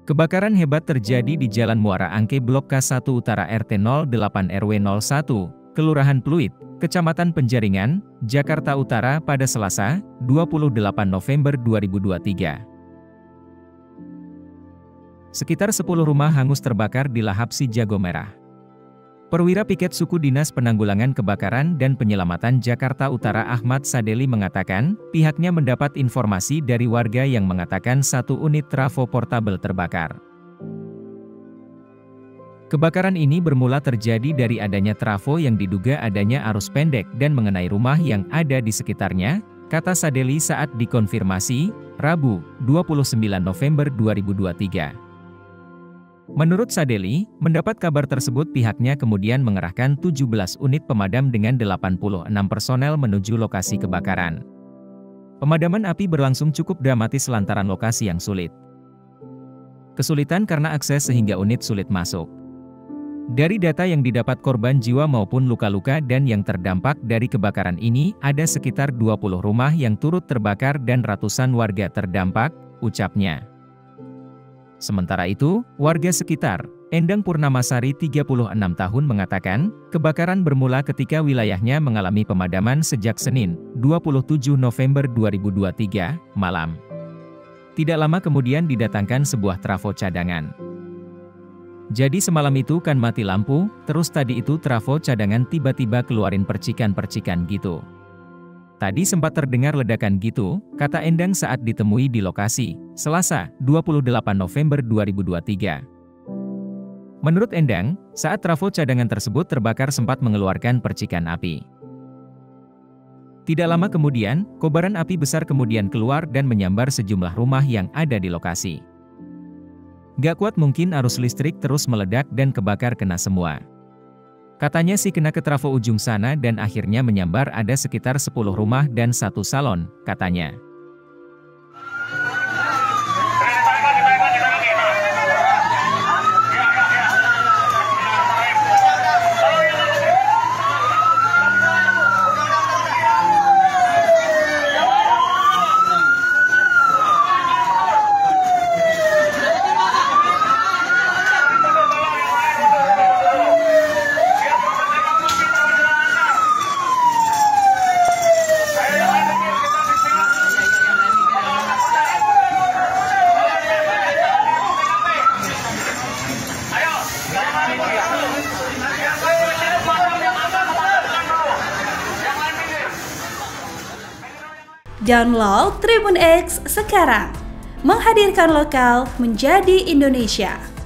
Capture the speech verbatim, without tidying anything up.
Kebakaran hebat terjadi di Jalan Muara Angke Blok K satu Utara R T nol delapan R W nol satu, Kelurahan Pluit, Kecamatan Penjaringan, Jakarta Utara pada Selasa, dua puluh delapan November dua ribu dua puluh tiga. Sekitar sepuluh rumah hangus terbakar di lahap si Jago Merah. Perwira Piket Suku Dinas Penanggulangan Kebakaran dan Penyelamatan Jakarta Utara Ahmad Sadeli mengatakan, pihaknya mendapat informasi dari warga yang mengatakan satu unit trafo portabel terbakar. Kebakaran ini bermula terjadi dari adanya trafo yang diduga adanya arus pendek dan mengenai rumah yang ada di sekitarnya, kata Sadeli saat dikonfirmasi, Rabu, dua puluh sembilan November dua ribu dua puluh tiga. Menurut Sadeli, mendapat kabar tersebut pihaknya kemudian mengerahkan tujuh belas unit pemadam dengan delapan puluh enam personel menuju lokasi kebakaran. Pemadaman api berlangsung cukup dramatis lantaran lokasi yang sulit. Kesulitan karena akses sehingga unit sulit masuk. Dari data yang didapat korban jiwa maupun luka-luka dan yang terdampak dari kebakaran ini, ada sekitar dua puluh rumah yang turut terbakar dan ratusan warga terdampak, ucapnya. Sementara itu, warga sekitar, Endang Purnamasari tiga puluh enam tahun mengatakan, kebakaran bermula ketika wilayahnya mengalami pemadaman sejak Senin, dua puluh tujuh November dua ribu dua puluh tiga, malam. Tidak lama kemudian didatangkan sebuah trafo cadangan. Jadi semalam itu kan mati lampu, terus tadi itu trafo cadangan tiba-tiba keluarin percikan-percikan gitu. Tadi sempat terdengar ledakan gitu, kata Endang saat ditemui di lokasi, Selasa, dua puluh delapan November dua ribu dua puluh tiga. Menurut Endang, saat trafo cadangan tersebut terbakar sempat mengeluarkan percikan api. Tidak lama kemudian, kobaran api besar kemudian keluar dan menyambar sejumlah rumah yang ada di lokasi. Gak kuat mungkin arus listrik terus meledak dan kebakar kena semua. Katanya sih kena ke trafo ujung sana dan akhirnya menyambar ada sekitar sepuluh rumah dan satu salon, katanya. Download Tribun X sekarang, menghadirkan lokal menjadi Indonesia.